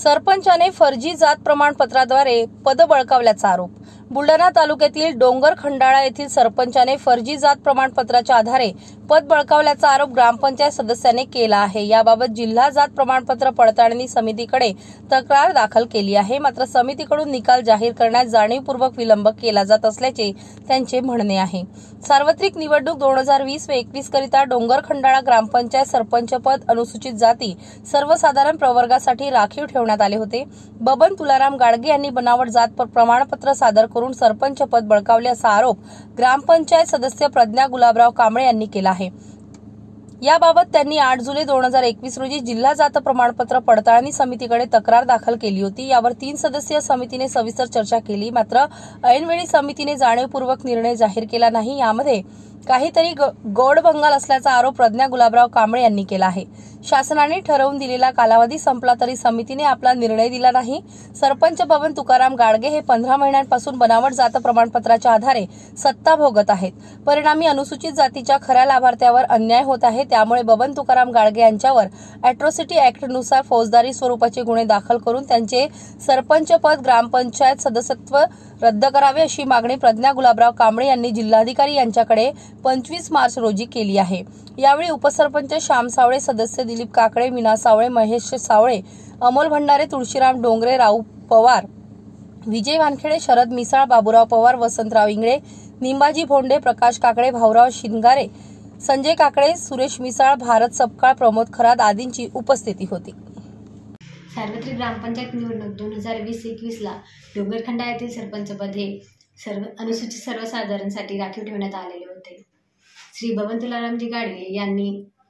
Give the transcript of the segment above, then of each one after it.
सरपंचाने फर्जी जात प्रमाणपत्राद्वारे पद बळकावल्याचा आरोप। बुलढाणा तालुक्यातील डोंगरखंडाळा येथील सरपंचाने फर्जी जात प्रमाणपत्राच्या आधारे पद बळकावल्याचा आरोप ग्रामपंचायत सदस्याने केला आहे। याबाबत जिल्हा जात प्रमाणपत्र पडताळणी समितीकडे तक्रार दाखल केली आहे। मात्र समितीकडून निकाल जाहीर करण्यात जाणीवपूर्वक विलंब केला जात असल्याचे त्यांचे म्हणणे आहे। सार्वत्रिक निवडणूक 2020 व 21 करिता डोंगरखंडाळा ग्रामपंचायत सरपंच पद अनुसूचित जाती सर्वसाधारण प्रवर्गासाठी राखीव ठेवण्यात आले होते। बबन तुलाराम गाडगे यांनी बनावट जात प्रमाणपत्र सादर करून सरपंच पद बळकावले असा आरोप ग्रामपंचायत सदस्य प्रज्ञा गुलाबराव कांबळे यांनी केला आहे। याबाबत त्यांनी 8 जुलै 2021 रोजी जिल्हा जात प्रमाणपत्र पडताळणी समितीकडे तक्रार दाखल केली होती। यावर 3 सदस्यीय समितीने सविस्तर चर्चा केली। मात्र ऐनवेळी समितीने जाणीवपूर्वक निर्णय जाहीर केला नाही। यामध्ये काहीतरी गोडबंगाल असल्याचा आरोप प्रज्ञा गुलाबराव कांबळे यांनी केला आहे। शासनाने ठरवून दिलेला कालावधी संपला तरी समितीने आपला निर्णय दिला नाही। सरपंच बबन तुकाराम गाडगे हे 15 महिन्यांपासून बनावट जात प्रमाणपत्राच्या आधारे सत्ता भोगत आहेत। परिणामी अनुसूचित जातीच्या खऱ्या लाभार्थ्यावर अन्याय होत आहे। त्यामुळे बबन तुकाराम गाडगे यांच्यावर अॅट्रॉसिटी ऍक्ट नुसार फौजदारी स्वरूपाचे गुन्हे दाखल करून त्यांचे सरपंच पद ग्रामपंचायत सदस्यत्व रद्द करावे अशी मागणी प्रज्ञा गुलाबराव कांबळे यांनी जिल्हाधिकारी यांच्याकडे 25 मार्च रोजी केली आहे। यावेळी उपसरपंच श्याम सावळे, सदस्य दिलीप काकडे, मीना सावळे, महेश सावळे, अमोल भंडारे, तुळशीराम डोंगरे, राऊ पवार, विजय वानखेडे, शरद मिसाळ, बाबूराव पवार, वसंतराव इंगळे, निंबाजी भोंडे, प्रकाश काकडे, भाऊराव शिंगारे, संजय काकडे, सुरेश मिसाळ, भारत सपकाळ, प्रमोद खरात आदींची उपस्थिती होती। सार्वत्रिक ग्रामपंचायत निवडणूक 2020-21 ला डोंगरखंडाळा येथील सरपंच पद हे अनुसूचित सर्वसाधारणसाठी राखीव ठेवण्यात आलेले होते। श्री बबन तुलारामजी गाडगे यांनी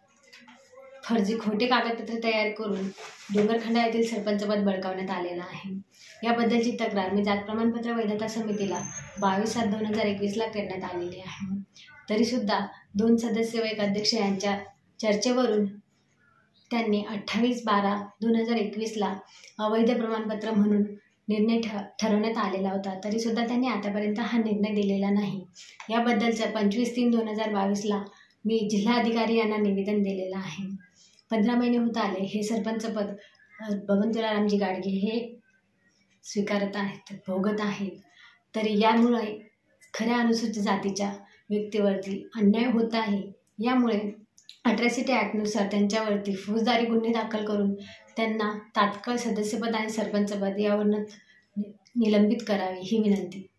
फर्जी खोटे कागदपत्र तयार करून डोंगरखंडाळा येथील सरपंच पद बळकावण्यात आलेलं आहे। याबद्दलची तक्रार मी जात प्रमाणपत्र वैधता समितीला 22/7/2021 ला करण्यात आलेली आहे। तरी सुद्धा 2 सदस्य व 1 अध्यक्ष यांच्या चर्चेवरून त्यांनी 28/12/2021 ला अवैध प्रमाणपत्र म्हणून निर्णय ठरवण्यात आलेला होता। तरी सुद्धा त्यांनी आतापर्यंत हा निर्णय दिलेला नाही। याबद्दलचा 25/3/2022 ला मी जिल्हाधिकारी यांना निवेदन दिलेलं आहे। 15 महिने होत आले हे सरपंच पद बबन तुलारामजी गाडगे हे स्वीकारत आहेत, भोगत आहेत। तरी यामुळे खऱ्या अनुसूचित जातीच्या व्यक्तीवरती अन्याय होत आहे। यामुळे अॅट्रॉसिटी ॲक्टनुसार त्यांच्यावरती फौजदारी गुन्हे दाखल करून त्यांना तात्काळ सदस्यपद आणि सरपंच पद यावरून निलंबित करावे ही विनंती।